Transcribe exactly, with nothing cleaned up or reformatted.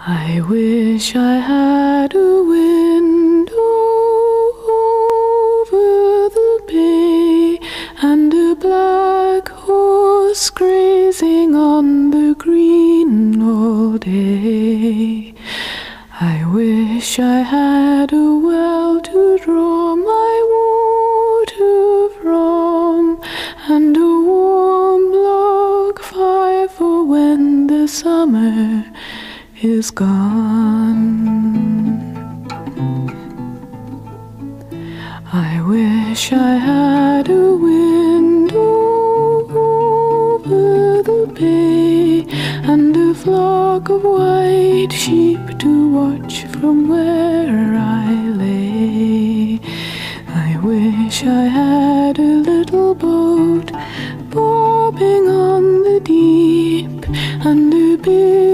I wish I had a window over the bay, and a black horse grazing on the green all day. I wish I had a well to draw my water from, and a warm log fire for when the summer is gone. I wish I had a window over the bay, and a flock of white sheep to watch from where I lay. I wish I had a little boat bobbing on the deep, and a big